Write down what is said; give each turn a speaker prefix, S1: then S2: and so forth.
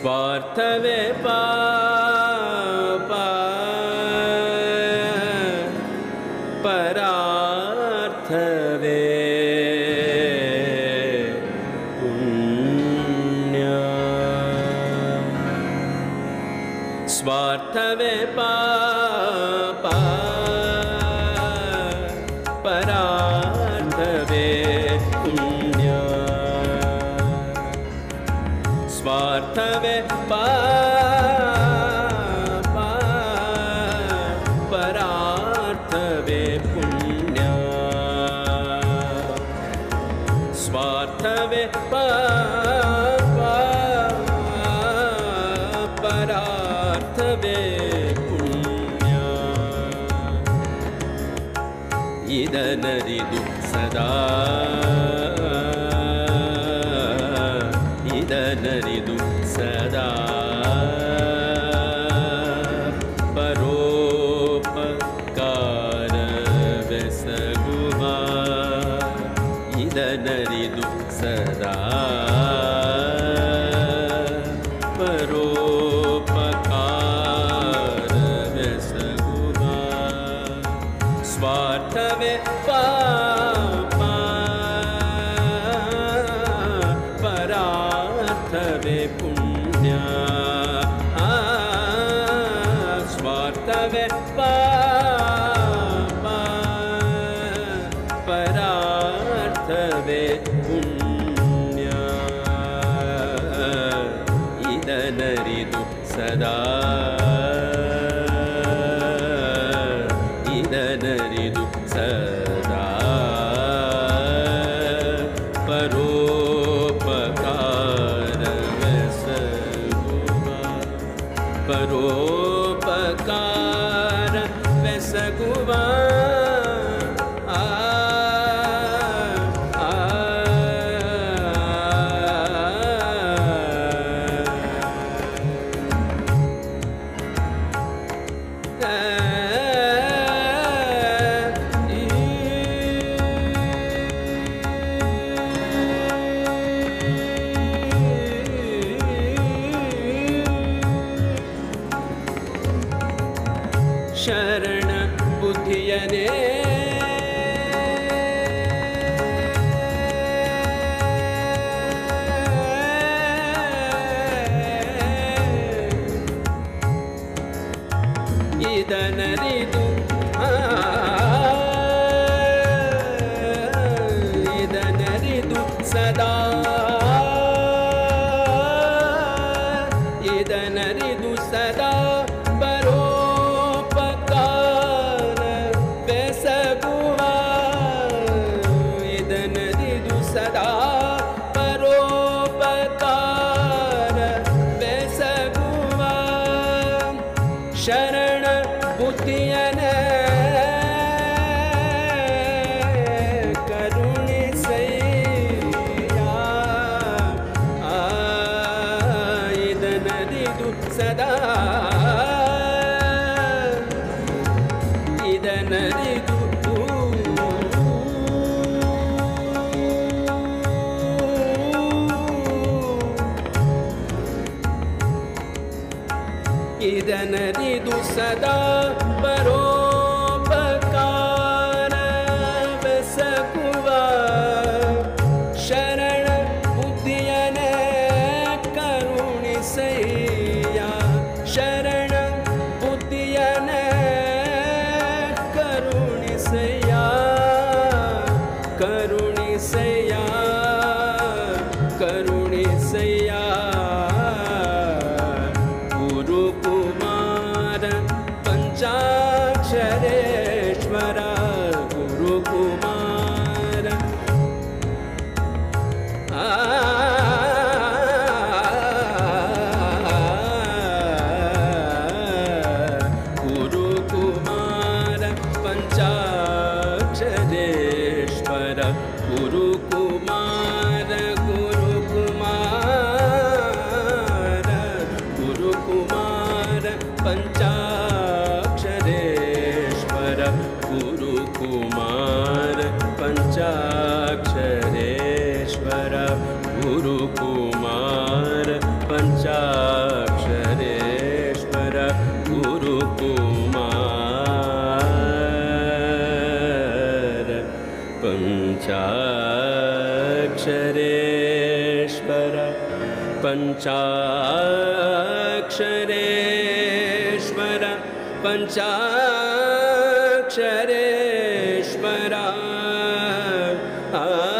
S1: स्वार्थवे पाप परार्थवे पुण्य स्वार्थवे पाप परार्थवे पुण्य स्वार्थवे पाप परार्थवे पुण्य स्वार्थवे पाप परार्थवे पुण्य ಇದನರಿದು ಸದಾ ಇದನರಿದು ಸದಾ ಪರೋಪಕಾರವೆಸಗುವ ಇದನರಿದು ಸದಾ ಪರೋಪಕಾರವೆಸಗುವ स्वार्थवे पाप परार्थवे पुण्य स्वार्थवे पाप परार्थवे पुण्य ಇದನರಿದು ಸದಾ ಇದನರಿದು ಸದಾ ಪರೋಪಕಾರವೆಸಗುವ ಪರೋಪಕಾರವೆಸಗುವ ಶರಣ ಬುದ್ಧಿಯನೇ ಇದನರಿದು ಇದನರಿದು ಸದಾ ಇದನರಿದು ಸದಾ ಪರೋಪಕಾರವೆಸಗುವ ಇದನರಿದು ಸದಾ ಪರೋಪಕಾರವೆಸಗುವ ಶರಣ ಬುದ್ಧಿಯನೇ ಕರುಣಿಸಯ್ಯ ಇದನರಿದು ಸದಾ ಇದನರಿದು ಇದನರಿದು ಸದಾ ಪರೋಪಕಾರವೆಸಗುವ ಶರಣ ಬುದ್ಧಿಯನೇ ಕರುಣಿಸಯ್ಯ ಶರಣ ಬುದ್ಧಿಯನೇ ಕರುಣಿಸಯ್ಯ ಕರುಣಿಸಯ್ಯ ಕರುಣಿಸಯ್ಯ ಗುರುಕುಮಾರ ಪಂಚಾಕ್ಷರೇಶ್ವರ ಗುರುಕುಮಾರ ಗುರುಕುಮಾರ ಪಂಚಾಕ್ಷರೇಶ್ವರ ಗುರುಕುಮಾರ ಗುರುಕುಮಾರ ಗುರುಕುಮಾರ ಪಂಚಾಕ್ಷರೇಶ್ವರ ಗುರುಕುಮಾರ ಪಂಚಾಕ್ಷರೇಶ್ವರ ಗುರುಕುಮಾರ ಪಂಚಾಕ್ಷರೇಶ್ವರ पञ्चाक्षरेश्वर पञ्चाक्षरेश्वर पञ्चाक्षरेश्वर